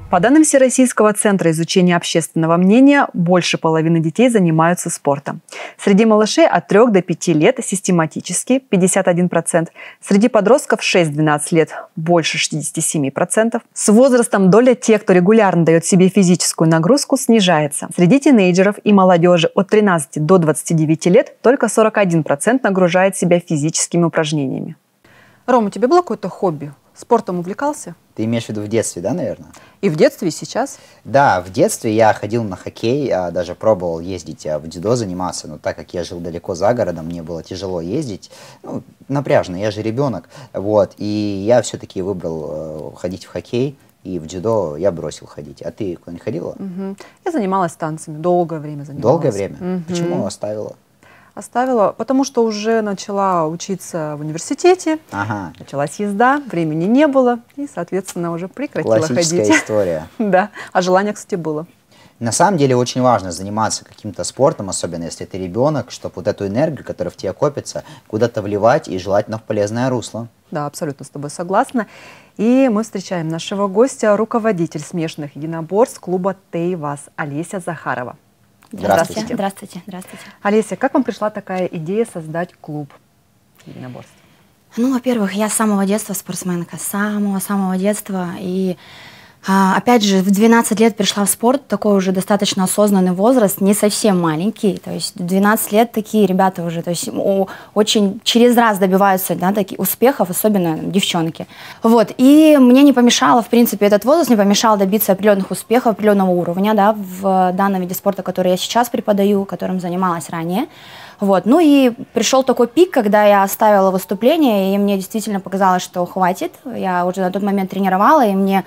По данным Всероссийского центра изучения общественного мнения, больше половины детей занимаются спортом. Среди малышей от 3 до 5 лет систематически 51%, среди подростков 6-12 лет больше 67%. С возрастом доля тех, кто регулярно дает себе физическую нагрузку, снижается. Среди тинейджеров и молодежи от 13 до 29 лет только 41% нагружает себя физическими упражнениями. Ром, у тебя было какое-то хобби? Спортом увлекался? Ты имеешь в виду в детстве, да, наверное? И в детстве, и сейчас? Да, в детстве я ходил на хоккей, даже пробовал ездить в дзюдо заниматься, но так как я жил далеко за городом, мне было тяжело ездить, ну, напряжно, я же ребенок, вот, и я все-таки выбрал ходить в хоккей, и в дзюдо я бросил ходить. А ты куда-нибудь ходила? Я занималась танцами, долгое время занималась. Долгое время? Почему оставила? Оставила, потому что уже начала учиться в университете, началась езда, времени не было, и, соответственно, уже прекратила ходить. Классическая история. Да, а желание, кстати, было. На самом деле очень важно заниматься каким-то спортом, особенно если ты ребенок, чтобы вот эту энергию, которая в тебе копится, куда-то вливать и желательно в полезное русло. Да, абсолютно с тобой согласна. И мы встречаем нашего гостя, руководитель смешанных единоборств клуба «Тейвас» Олеся Захарова. Здравствуйте. Здравствуйте. Здравствуйте. Олеся, как вам пришла такая идея создать клуб единоборств? Ну, во-первых, я с самого детства спортсменка, с самого-самого детства. И опять же, в 12 лет пришла в спорт, такой уже достаточно осознанный возраст, не совсем маленький. То есть 12 лет такие ребята уже, то есть очень через раз добиваются, да, таких успехов, особенно девчонки. Вот, и мне не помешало, в принципе, этот возраст не помешал добиться определенных успехов, определенного уровня, да, в данном виде спорта, который я сейчас преподаю, которым занималась ранее. Вот. Ну и пришел такой пик, когда я оставила выступление, и мне действительно показалось, что хватит. Я уже на тот момент тренировала, и мне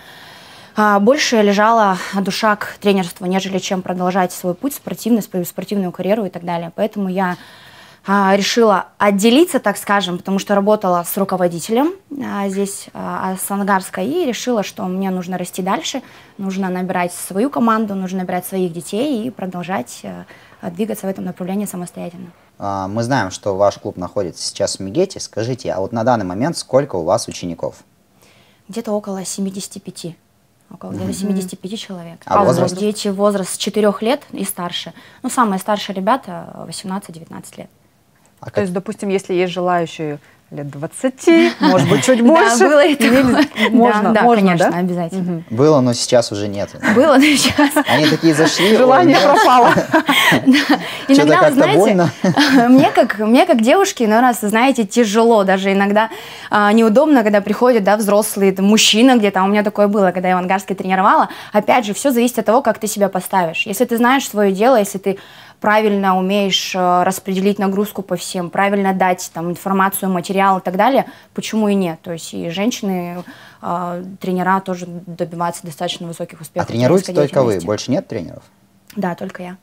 больше лежала душа к тренерству, нежели чем продолжать свой путь спортивный, свою спортивную карьеру и так далее. Поэтому я решила отделиться, так скажем, потому что работала с руководителем здесь, с Ангарска, и решила, что мне нужно расти дальше, нужно набирать свою команду, нужно набирать своих детей и продолжать двигаться в этом направлении самостоятельно. Мы знаем, что ваш клуб находится сейчас в Мегете. Скажите, а вот на данный момент сколько у вас учеников? Где-то около 75. Около где-то 75 человек. А возраст? Дети возраст с 4 лет и старше. Ну, самые старшие ребята 18-19 лет. То есть, допустим, если есть желающие лет 20, может быть, чуть больше. Да, было и такое. Можно, да, можно, конечно, да? обязательно. Было, но сейчас уже нет. Было, но сейчас. Они такие зашли. Желание пропало. Что-то как-то больно. Мне как девушке, ну, раз, знаете, тяжело, даже иногда неудобно, когда приходят, да, взрослые, мужчина где-то, а у меня такое было, когда я в Ангарске тренировала. Опять же, все зависит от того, как ты себя поставишь. Если ты знаешь свое дело, если ты правильно умеешь распределить нагрузку по всем, правильно дать там информацию, материал и так далее, почему и нет? То есть и женщины, тренера тоже добиваются достаточно высоких успехов. А тренируете только вы? Больше нет тренеров? Да, только я.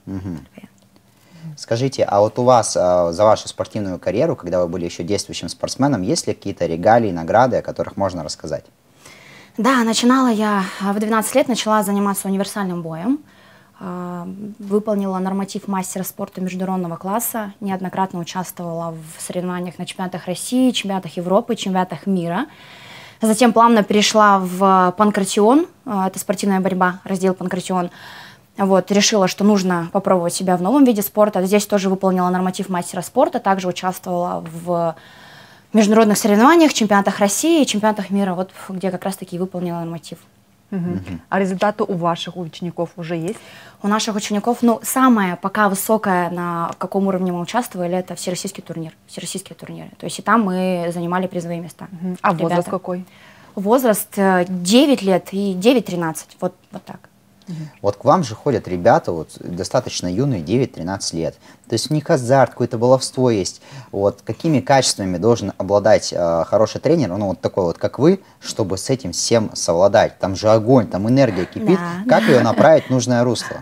Скажите, а вот у вас за вашу спортивную карьеру, когда вы были еще действующим спортсменом, есть ли какие-то регалии, награды, о которых можно рассказать? Да, начинала я в 12 лет, начала заниматься универсальным боем. Выполнила норматив мастера спорта международного класса, неоднократно участвовала в соревнованиях на чемпионатах России, чемпионатах Европы, чемпионатах мира. Затем плавно перешла в панкратион, это спортивная борьба, раздел панкратион. Вот, решила, что нужно попробовать себя в новом виде спорта. Здесь тоже выполнила норматив мастера спорта, также участвовала в международных соревнованиях, чемпионатах России, чемпионатах мира, вот где как раз-таки выполнила норматив. А результаты у ваших учеников уже есть? У наших учеников, ну, самое пока высокое, на каком уровне мы участвовали, это всероссийский турнир, всероссийские турниры. То есть и там мы занимали призовые места. А возраст какой? Возраст 9 лет и 9-13, вот так. Вот к вам же ходят ребята вот, достаточно юные, 9-13 лет. То есть у них азарт, какое-то баловство есть. Вот, какими качествами должен обладать хороший тренер, ну вот такой вот, как вы, чтобы с этим всем совладать? Там же огонь, там энергия кипит. Да. Как ее направить в нужное русло?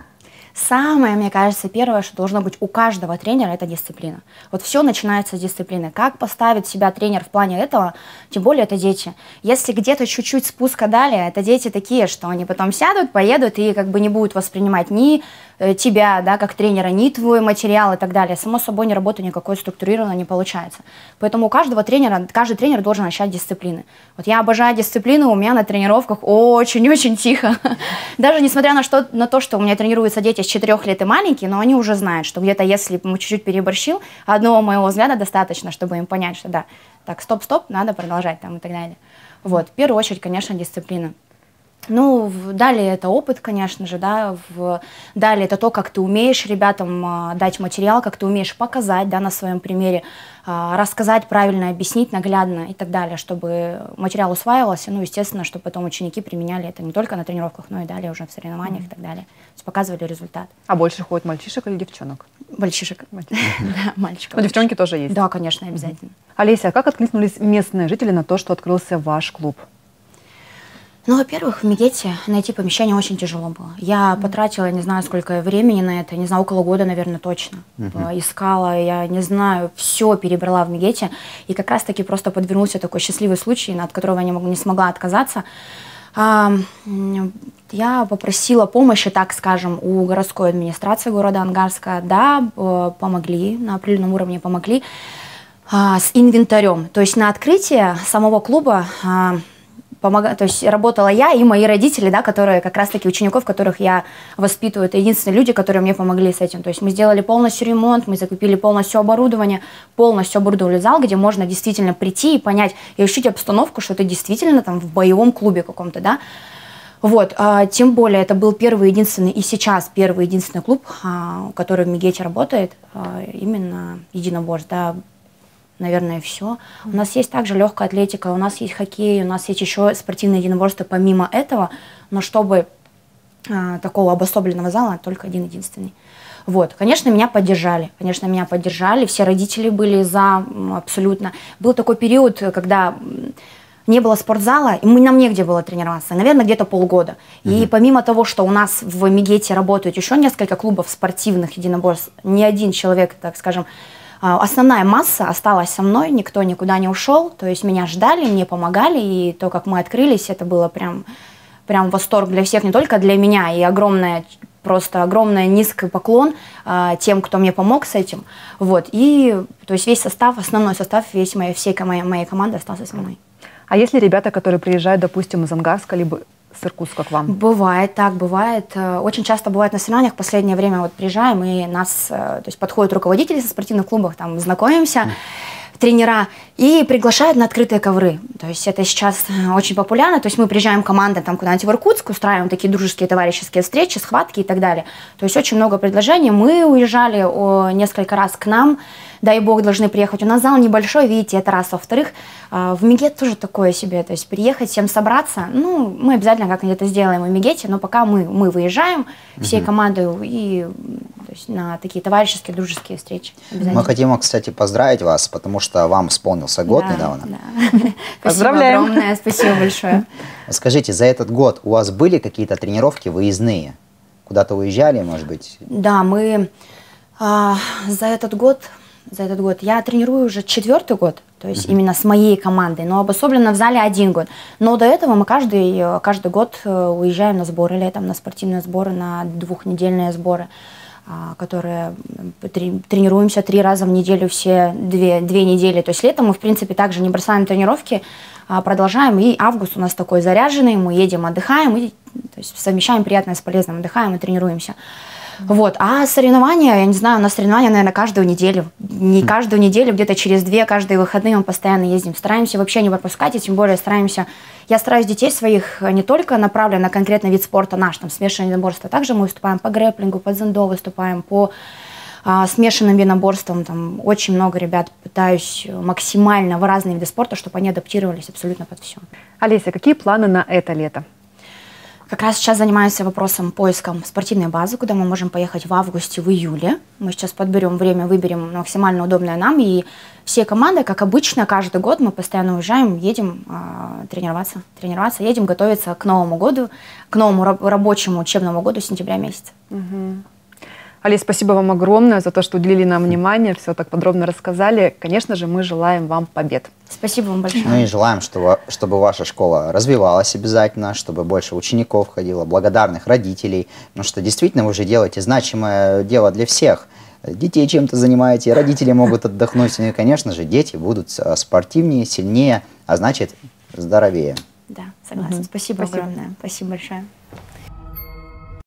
Самое, мне кажется, первое, что должно быть у каждого тренера, это дисциплина. Вот все начинается с дисциплины. Как поставит себя тренер в плане этого, тем более это дети. Если где-то чуть-чуть спуска дали, это дети такие, что они потом сядут, поедут и как бы не будут воспринимать ни тебя, да, как тренера, ни твой материал и так далее. Само собой, ни работы никакой структурированно не получается. Поэтому у каждого тренера, каждый тренер должен начать дисциплины. Вот я обожаю дисциплину, у меня на тренировках очень-очень тихо. Даже несмотря на то, что у меня тренируются дети с 4 лет и маленькие, но они уже знают, что где-то, если мы чуть-чуть переборщил, одного моего взгляда достаточно, чтобы им понять, что да, так, стоп-стоп, надо продолжать там и так далее. Вот, в первую очередь, конечно, дисциплина. Ну, далее это опыт, конечно же, да, далее это то, как ты умеешь ребятам дать материал, как ты умеешь показать, да, на своем примере, рассказать правильно, объяснить наглядно и так далее, чтобы материал усваивался, ну, естественно, чтобы потом ученики применяли это не только на тренировках, но и далее уже в соревнованиях и так далее, то есть показывали результат. А больше ходят мальчишек или девчонок? Мальчишек. Да, мальчиков. Но девчонки тоже есть? Да, конечно, обязательно. Олеся, а как откликнулись местные жители на то, что открылся ваш клуб? Ну, во-первых, в Мегете найти помещение очень тяжело было. Я потратила, не знаю, сколько времени на это, не знаю, около года, наверное, точно. Искала, я не знаю, все перебрала в Мегете. И как раз-таки просто подвернулся такой счастливый случай, от которого я не смогла отказаться. Я попросила помощи, так скажем, у городской администрации города Ангарска. Да, помогли, на определенном уровне помогли с инвентарем. То есть на открытие самого клуба... то есть работала я и мои родители, да, которые как раз-таки учеников, которых я воспитываю. Это единственные люди, которые мне помогли с этим. То есть мы сделали полностью ремонт, мы закупили полностью оборудование, полностью оборудовали зал, где можно действительно прийти и понять, и ощутить обстановку, что ты действительно там в боевом клубе каком-то, да. Вот, тем более это был первый единственный и сейчас первый единственный клуб, который в Мегете работает, именно единоборств, да. Наверное, все. У нас есть также легкая атлетика, у нас есть хоккей, у нас есть еще спортивные единоборства помимо этого, но чтобы такого обособленного зала только один-единственный. Вот, конечно, меня поддержали, все родители были за абсолютно. Был такой период, когда не было спортзала, и нам негде было тренироваться, наверное, где-то полгода. И помимо того, что у нас в Мегете работают еще несколько клубов спортивных единоборств, ни один человек, так скажем, основная масса осталась со мной, никто никуда не ушел, то есть меня ждали, мне помогали, и то, как мы открылись, это было прям восторг для всех, не только для меня, и просто огромный низкий поклон тем, кто мне помог с этим. Вот, и то есть весь состав, основной состав, всей моей команды остался со мной. А есть ли ребята, которые приезжают, допустим, из Ангарска, либо с Иркутска к вам? Бывает так, бывает. Очень часто бывает на соревнованиях. В последнее время вот приезжаем, и нас, то есть подходят руководители со спортивных клубов, там знакомимся, тренера, и приглашают на открытые ковры. То есть это сейчас очень популярно. То есть мы приезжаем командой там куда-нибудь в Иркутск, устраиваем такие дружеские товарищеские встречи, схватки и так далее. То есть очень много предложений. Мы уезжали несколько раз к нам. Дай бог, должны приехать. У нас зал небольшой, видите, это раз. Во-вторых, в Мегет тоже такое себе. То есть приехать, всем собраться. Ну, мы обязательно как-нибудь это сделаем в Мегете, но пока мы выезжаем всей командой и то есть, на такие товарищеские, дружеские встречи. Мы хотим, кстати, поздравить вас, потому что вам исполнился год недавно. Да. Поздравляем. Спасибо огромное, спасибо большое. Скажите, за этот год у вас были какие-то тренировки выездные? Куда-то уезжали, может быть? Да, мы за этот год я тренирую уже 4-й год, то есть именно с моей командой, но обособленно в зале 1 год. Но до этого мы каждый год уезжаем на сборы летом, на спортивные сборы, на 2-недельные сборы, которые тренируемся 3 раза в неделю, все 2 недели. То есть летом мы, в принципе, также не бросаем тренировки, продолжаем. И август у нас такой заряженный, мы едем, отдыхаем, и, то есть совмещаем приятное с полезным, отдыхаем и тренируемся. Вот. А соревнования, я не знаю, у нас соревнования, наверное, каждую неделю. Не каждую неделю, где-то через 2, каждые выходные мы постоянно ездим. Стараемся вообще не пропускать, и тем более я стараюсь детей своих не только направлять на конкретный вид спорта наш, там, смешанное единоборство, также мы выступаем по грэпплингу, по дзюдо, выступаем по смешанным единоборствам. Там очень много ребят пытаюсь максимально в разные виды спорта, чтобы они адаптировались абсолютно под все. Олеся, какие планы на это лето? Как раз сейчас занимаемся вопросом поиском спортивной базы, куда мы можем поехать в августе, в июле. Мы сейчас подберем время, выберем максимально удобное нам. И все команды, как обычно, каждый год мы постоянно уезжаем, едем тренироваться, едем готовиться к Новому году, к новому рабочему учебному году сентября месяца. Олесь, спасибо вам огромное за то, что уделили нам внимание, все так подробно рассказали. Конечно же, мы желаем вам побед. Спасибо вам большое. Ну и желаем, чтобы ваша школа развивалась обязательно, чтобы больше учеников ходило, благодарных родителей, потому что действительно вы же делаете значимое дело для всех. Детей чем-то занимаете, родители могут отдохнуть, и, конечно же, дети будут спортивнее, сильнее, а значит, здоровее. Да, согласна. Спасибо огромное. Спасибо большое.